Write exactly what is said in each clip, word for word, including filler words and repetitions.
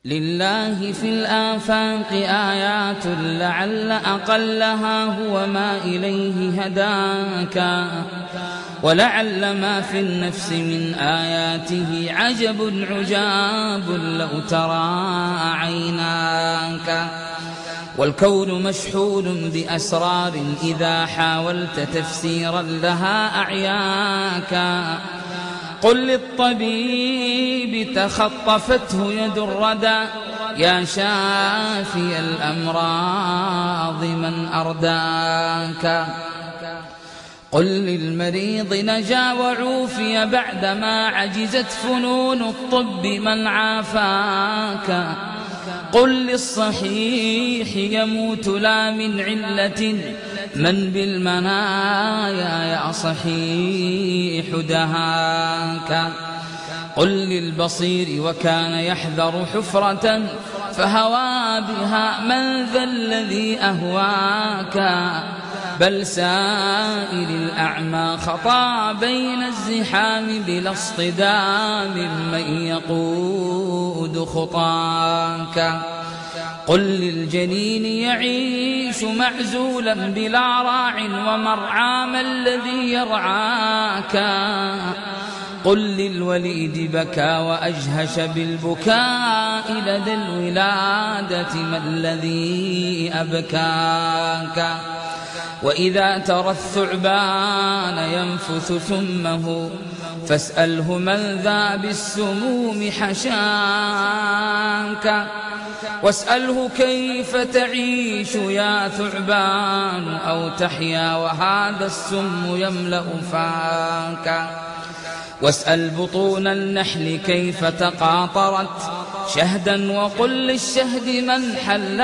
لله في الآفاق آيات لعل أقلها هو ما إليه هداك، ولعل ما في النفس من آياته عجب عجاب لو ترى عيناك. والكون مشحون بأسرار إذا حاولت تفسيرا لها أعياك. قل للطبيب تخطفته يد الردى يا شافي الأمراض من أرداك. قل للمريض نجا وعوفي بعدما عجزت فنون الطب من عافاك. قل للصحيح يموت لا من علة من بالمنايا يا صحيح دهاك. قل للبصير وكان يحذر حفرة فهوى بها من ذا الذي أهواك. بل سائل الأعمى خطا بين الزحام بلا اصطدام من يقود خطاك. قل للجنين يعيش معزولا بلا راع ومرعى ما الذي يرعاك. قل للوليد بكى وأجهش بالبكاء لدى الولادة ما الذي أبكاك. وإذا ترى الثعبان ينفث ثمه فاسأله من ذا بالسموم حشاك. واسأله كيف تعيش يا ثعبان أو تحيا وهذا السم يملأ فاك. واسأل بطون النحل كيف تقاطرت شهدا وقل للشهد من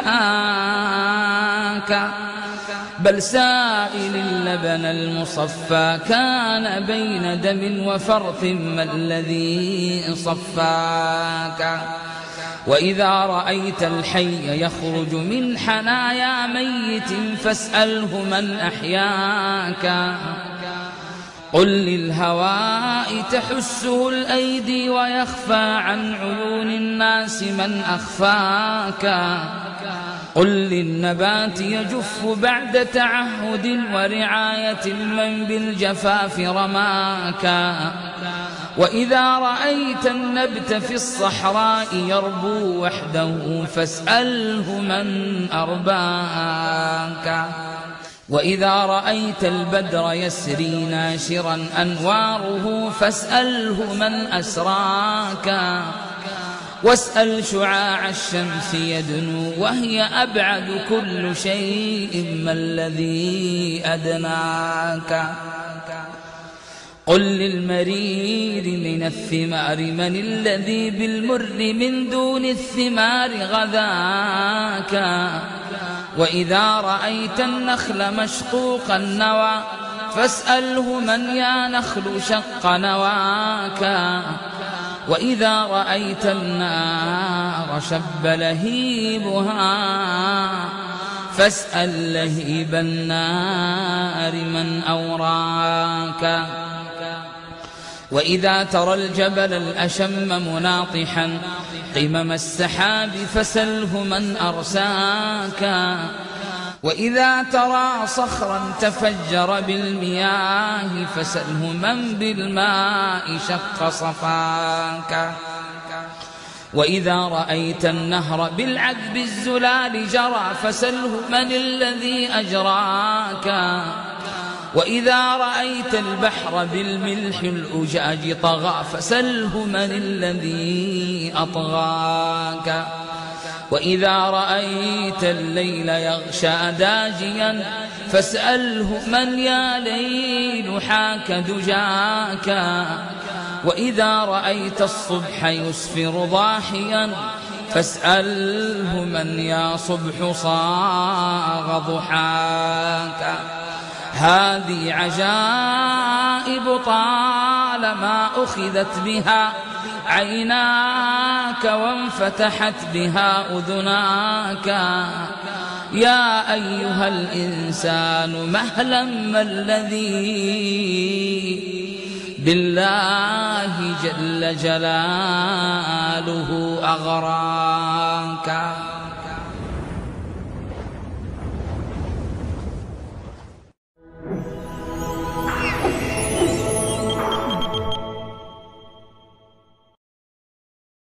حلاك. بل سائل اللبن المصفى كان بين دم وفرث ما الذي صفاك. وإذا رأيت الحي يخرج من حنايا ميت فاسأله من أحياك. قل للهواء تحسه الأيدي ويخفى عن عيون الناس من أخفاك. قل للنبات يجف بعد تعهد ورعاية من بالجفاف رماك. وإذا رأيت النبت في الصحراء يربو وحده فاسأله من أرباك. وإذا رأيت البدر يسري ناشرا أنواره فاسأله من أسراك. واسأل شعاع الشمس يدنو وهي أبعد كل شيء ما الذي أدناك. قل للمرير من الثمار من الذي بالمر من دون الثمار غذاك. وإذا رأيت النخل مشقوق النوى فاسأله من يا نخل شق نواك. وإذا رأيت النار شب لهيبها فاسأل لهيب النار من أوراك. وإذا ترى الجبل الأشم مناطحا قمم السحاب فسله من أرساك. وإذا ترى صخرا تفجر بالمياه فسله من بالماء شق صفاك. وإذا رأيت النهر بالعذب الزلال جرى فسله من الذي أجراك. وإذا رأيت البحر بالملح الأجاج طغى فسله من الذي أطغاك. وإذا رأيت الليل يغشى داجيا فاسأله من يا ليل حاك دجاك. وإذا رأيت الصبح يسفر ضاحيا فاسأله من يا صبح صاغ ضحاك. هذه عجائب طالما أخذت بها عيناك وانفتحت بها أذناك. يا أيها الإنسان مهلا ما الذي بالله جل جلاله أغراك.